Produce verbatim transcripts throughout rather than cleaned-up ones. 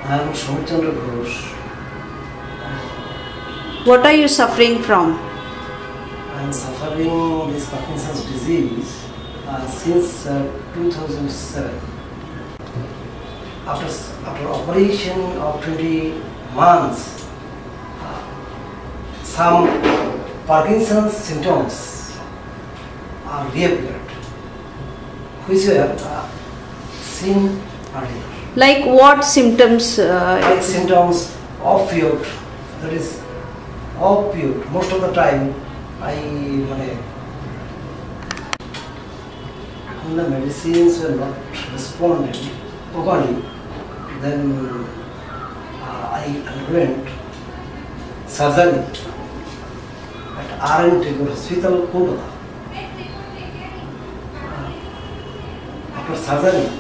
I am Ghosh. What are you suffering from? I am suffering this Parkinson's disease uh, since uh, two thousand seven. After, after operation of twenty months, uh, some Parkinson's symptoms are reappeared, which were uh, seen earlier. Like what symptoms? Uh, like symptoms of opioid, that is opioid. Most of the time, I when the medicines were not responding properly, then uh, I underwent surgery at R N T Hospital, Kolkata. Uh, after surgery,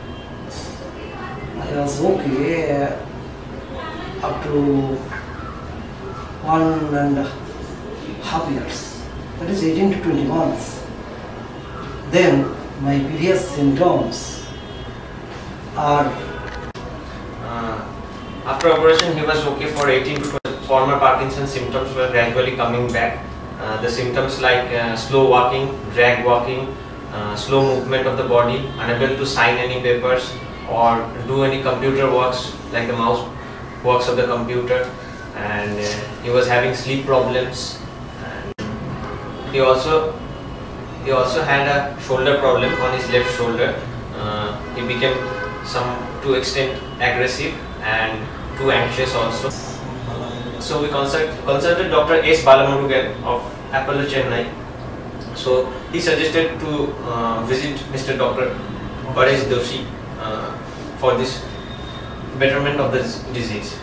I was okay uh, up to one and a half years, that is eighteen to twenty months. Then my previous symptoms are... Uh, after operation he was okay for eighteen to twenty. Former Parkinson's symptoms were gradually coming back. Uh, the symptoms like uh, slow walking, drag walking, uh, slow movement of the body, unable to sign any papers or do any computer works like the mouse works of the computer, and uh, he was having sleep problems, and he also he also had a shoulder problem on his left shoulder. Uh, he became some to extent aggressive and too anxious also. So we consult, consulted Doctor S Balamurugan of Apollo Chennai. So he suggested to uh, visit Mister Doctor Paresh Doshi uh, for this betterment of this disease.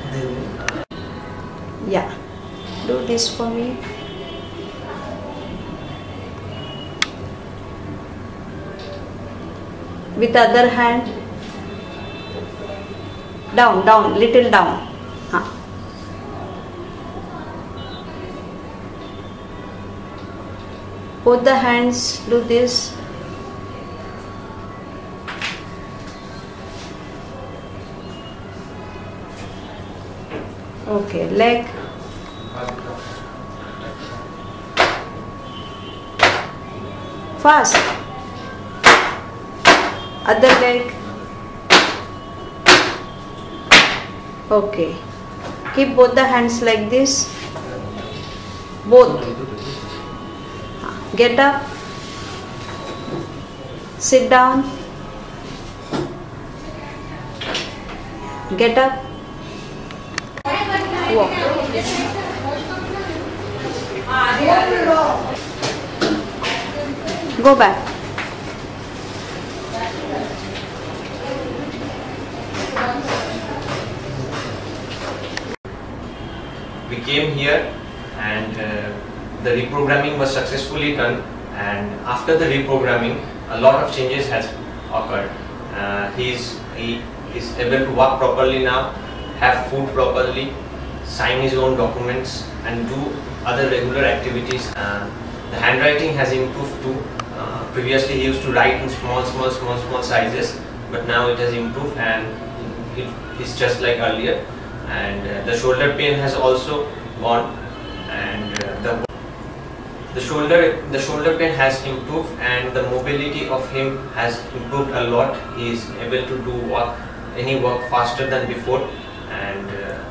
Yeah, do this for me. With other hand, down, down, little down. Huh. Both the hands do this. Okay, leg. Fast. Other leg. Okay. Keep both the hands like this. Both. Get up. Sit down. Get up. Walk. Go back. We came here and uh, the reprogramming was successfully done, and after the reprogramming a lot of changes has occurred. Uh, he is he is able to walk properly now, have food properly, sign his own documents and do other regular activities. Uh, the handwriting has improved too. Uh, previously he used to write in small small small small sizes, but now it has improved and it is just like earlier. And uh, the shoulder pain has also gone, and uh, the the shoulder the shoulder pain has improved, and the mobility of him has improved a lot. He is able to do work any work faster than before. And uh,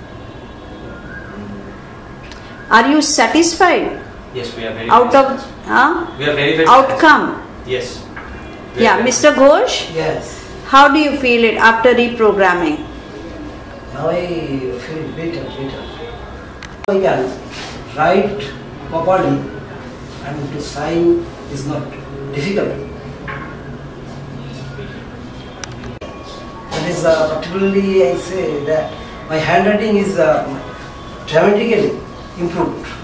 are you satisfied? Yes, we are very out very of huh? we are very very outcome. satisfied. Yes. Yeah, Mister Ghosh. Yes. How do you feel it after reprogramming? Now I feel better, better. I can write properly and to sign is not difficult. That is uh, particularly I say that my handwriting is uh, dramatically improved.